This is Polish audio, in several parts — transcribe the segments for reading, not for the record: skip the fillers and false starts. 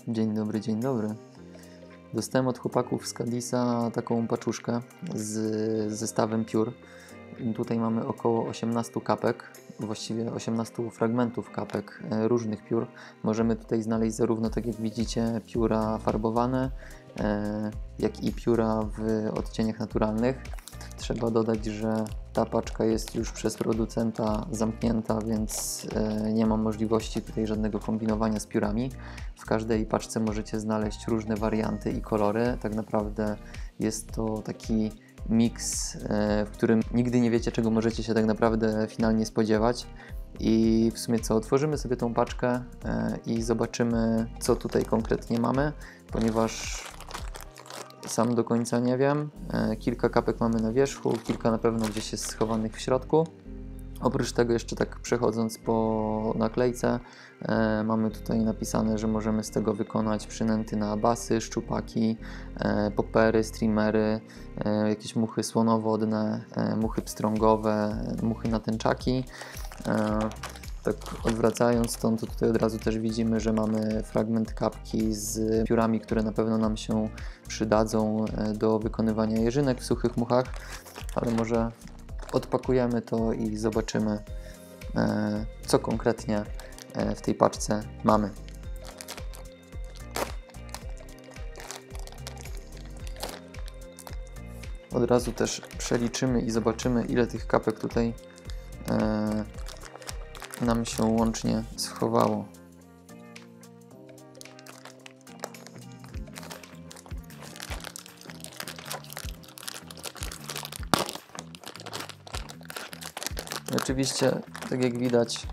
Dzień dobry, dzień dobry. Dostałem od chłopaków z Cadisa taką paczuszkę z zestawem piór. Tutaj mamy około 18 kapek, właściwie 18 fragmentów kapek różnych piór. Możemy tutaj znaleźć zarówno, tak jak widzicie, pióra farbowane, jak i pióra w odcieniach naturalnych. Trzeba dodać, że ta paczka jest już przez producenta zamknięta, więc nie ma możliwości tutaj żadnego kombinowania z piórami. W każdej paczce możecie znaleźć różne warianty i kolory. Tak naprawdę jest to taki miks, w którym nigdy nie wiecie, czego możecie się tak naprawdę finalnie spodziewać. I w sumie co, otworzymy sobie tą paczkę i zobaczymy, co tutaj konkretnie mamy, ponieważ sam do końca nie wiem. Kilka kapek mamy na wierzchu, kilka na pewno gdzieś jest schowanych w środku. Oprócz tego jeszcze tak przechodząc po naklejce, mamy tutaj napisane, że możemy z tego wykonać przynęty na basy, szczupaki, popery, streamery, jakieś muchy słonowodne, muchy pstrągowe, muchy na tęczaki. Tak odwracając stąd, to tutaj od razu też widzimy, że mamy fragment kapki z piórami, które na pewno nam się przydadzą do wykonywania jeżynek w suchych muchach, ale może odpakujemy to i zobaczymy, co konkretnie w tej paczce mamy. Od razu też przeliczymy i zobaczymy, ile tych kapek tutaj nam się łącznie schowało. Oczywiście, tak jak widać,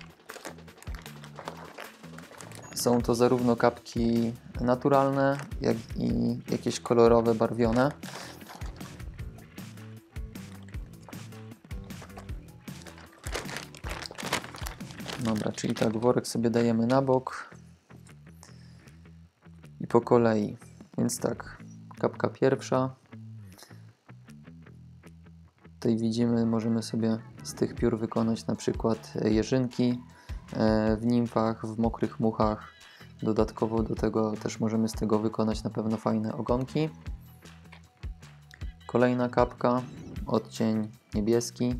są to zarówno kapki naturalne, jak i jakieś kolorowe, barwione. Dobra, czyli tak, worek sobie dajemy na bok i po kolei. Więc tak, kapka pierwsza. Tutaj widzimy, możemy sobie z tych piór wykonać na przykład jeżynki w nimfach, w mokrych muchach. Dodatkowo do tego też możemy z tego wykonać na pewno fajne ogonki. Kolejna kapka, odcień niebieski.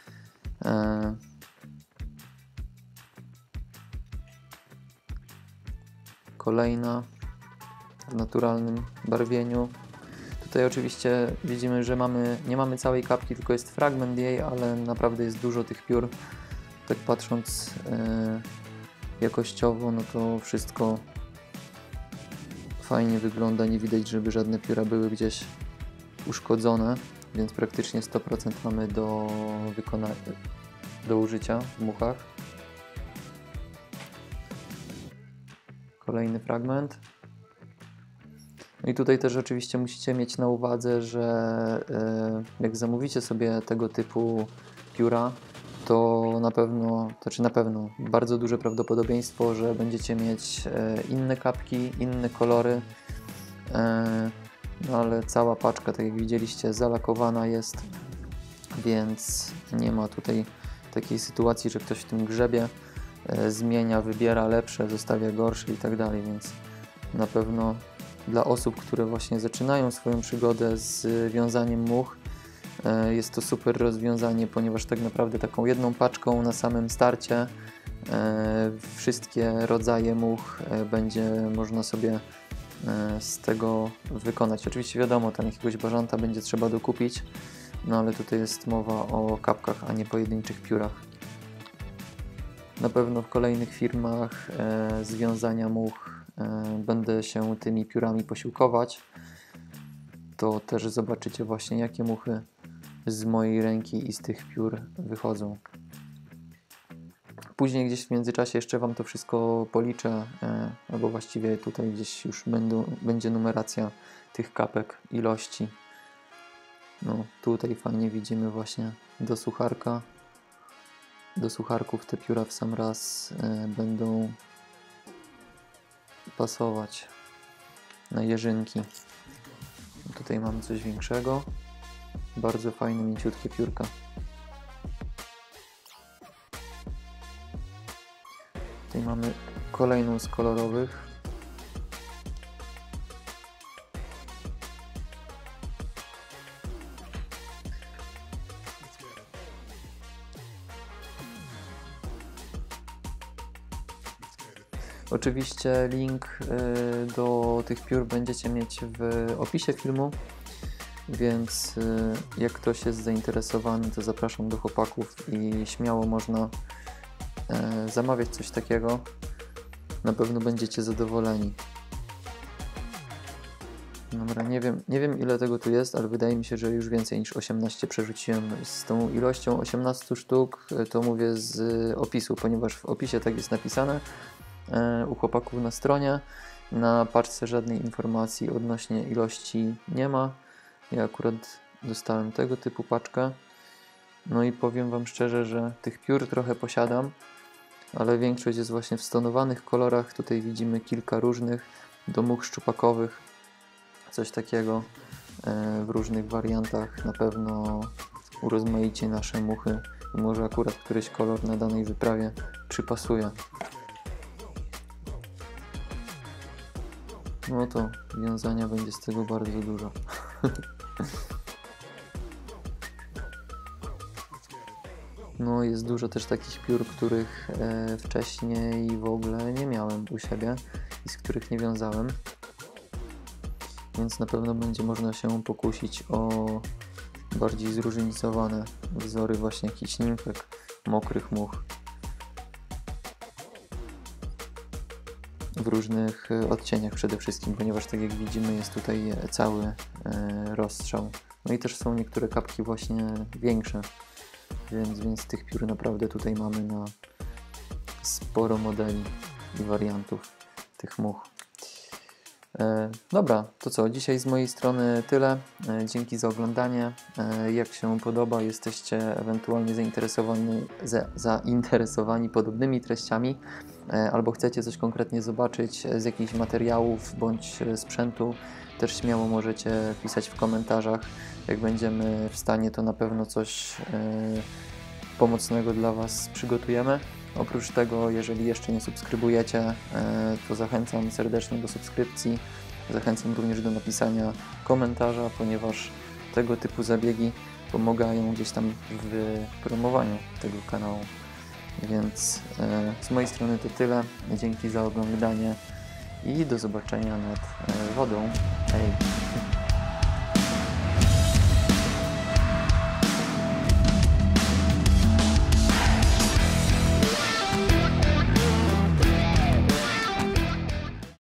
Kolejna w naturalnym barwieniu. Tutaj oczywiście widzimy, że nie mamy całej kapki, tylko jest fragment jej, ale naprawdę jest dużo tych piór. Tak patrząc jakościowo, no to wszystko fajnie wygląda. Nie widać, żeby żadne pióra były gdzieś uszkodzone, więc praktycznie 100% mamy do użycia w muchach. Kolejny fragment. No i tutaj też oczywiście musicie mieć na uwadze, że jak zamówicie sobie tego typu pióra, to na pewno bardzo duże prawdopodobieństwo, że będziecie mieć inne kapki, inne kolory, no ale cała paczka, tak jak widzieliście, zalakowana jest, więc nie ma tutaj takiej sytuacji, że ktoś w tym grzebie, zmienia, wybiera lepsze, zostawia gorsze i tak dalej, więc na pewno dla osób, które właśnie zaczynają swoją przygodę z wiązaniem much, jest to super rozwiązanie, ponieważ tak naprawdę taką jedną paczką na samym starcie wszystkie rodzaje much będzie można sobie z tego wykonać. Oczywiście wiadomo, tam jakiegoś bażanta będzie trzeba dokupić, no ale tutaj jest mowa o kapkach, a nie pojedynczych piórach. Na pewno w kolejnych firmach związania much będę się tymi piórami posiłkować. To też zobaczycie właśnie, jakie muchy z mojej ręki i z tych piór wychodzą. Później gdzieś w międzyczasie jeszcze Wam to wszystko policzę, albo właściwie tutaj gdzieś już będzie numeracja tych kapek, ilości. No, tutaj fajnie widzimy właśnie do sucharka. Do sucharków te pióra w sam raz będą pasować na jeżynki. Tutaj mamy coś większego. Bardzo fajne, mięciutkie piórka. Tutaj mamy kolejną z kolorowych. Oczywiście link do tych piór będziecie mieć w opisie filmu, więc jak ktoś jest zainteresowany, to zapraszam do chłopaków i śmiało można zamawiać coś takiego. Na pewno będziecie zadowoleni. Dobra, nie wiem ile tego tu jest, ale wydaje mi się, że już więcej niż 18 przerzuciłem. Z tą ilością 18 sztuk to mówię z opisu, ponieważ w opisie tak jest napisane u chłopaków na stronie. Na paczce żadnej informacji odnośnie ilości nie ma. Ja akurat dostałem tego typu paczkę. No i powiem Wam szczerze, że tych piór trochę posiadam, ale większość jest właśnie w stonowanych kolorach. Tutaj widzimy kilka różnych do much szczupakowych. Coś takiego w różnych wariantach na pewno urozmaici nasze muchy i może akurat któryś kolor na danej wyprawie przypasuje. No to wiązania będzie z tego bardzo dużo. No jest dużo też takich piór, których wcześniej w ogóle nie miałem u siebie i z których nie wiązałem. Więc na pewno będzie można się pokusić o bardziej zróżnicowane wzory właśnie jakichś nimfek, mokrych much. W różnych odcieniach przede wszystkim, ponieważ tak jak widzimy jest tutaj cały rozstrzał. No i też są niektóre kapki właśnie większe, więc tych piór naprawdę tutaj mamy na sporo modeli i wariantów tych much. Dobra, to co? Dzisiaj z mojej strony tyle. Dzięki za oglądanie. Jak się podoba, jesteście ewentualnie zainteresowani podobnymi treściami, albo chcecie coś konkretnie zobaczyć z jakichś materiałów bądź sprzętu, też śmiało możecie pisać w komentarzach. Jak będziemy w stanie, to na pewno coś pomocnego dla Was przygotujemy. Oprócz tego, jeżeli jeszcze nie subskrybujecie, to zachęcam serdecznie do subskrypcji. Zachęcam również do napisania komentarza, ponieważ tego typu zabiegi pomagają gdzieś tam w promowaniu tego kanału. Więc z mojej strony to tyle. Dzięki za oglądanie i do zobaczenia nad wodą. Hej!